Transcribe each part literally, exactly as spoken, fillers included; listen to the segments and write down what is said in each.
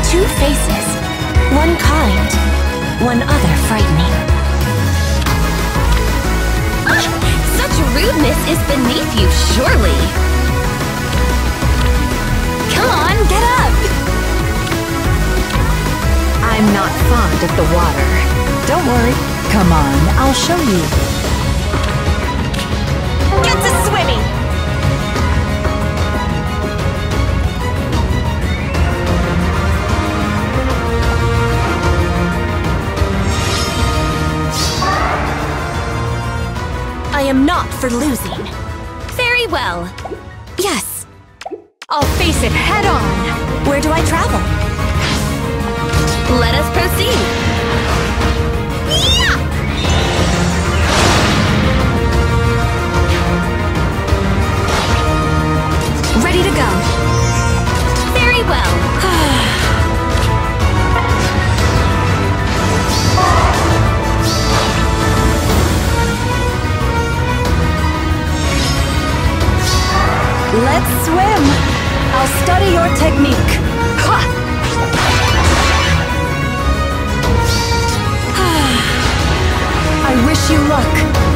two faces, one kind, one other frightening. Ah, such rudeness is beneath you, surely. Come on, get up! I'm not fond of the water. Don't worry. Come on, I'll show you. Get to swimming! I am not for losing. Very well. Yes. I'll face it head on. Where do I travel? Let us proceed. Yeah! Ready to go. Very well. Let's swim! I'll study your technique. Ha! I wish you luck.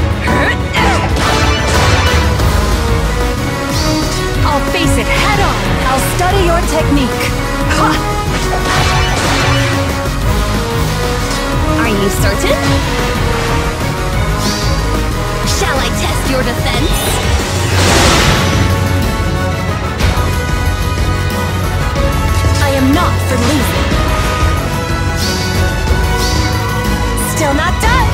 I'll face it head on. I'll study your technique. Ha! Are you certain? Shall I test your defense? I am not for losing. Still not done.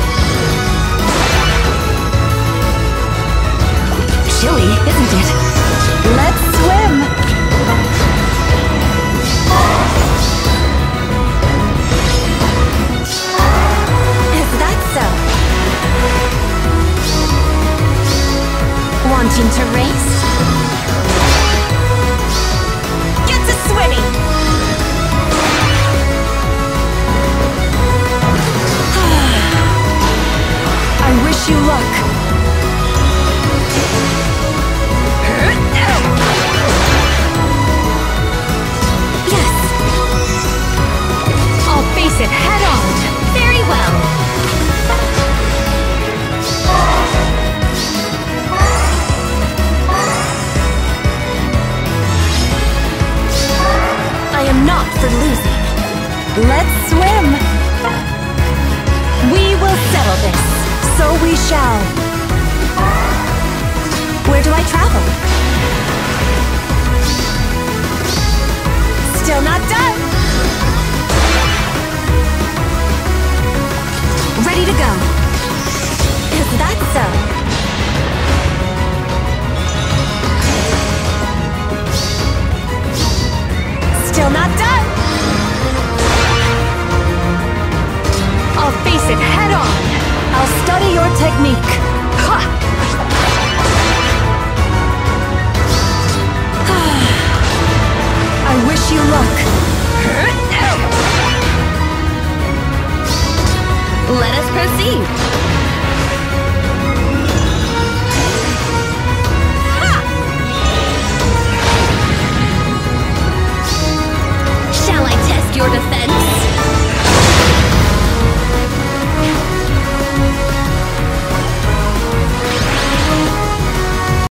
Chilly, isn't it? Let's swim! Is that so? Wanting to race? Get to swimming! I wish you luck. Yes. I'll face it head on. Very well. I am not for losing. Let's swim. We will settle this. So we shall. Where do I travel?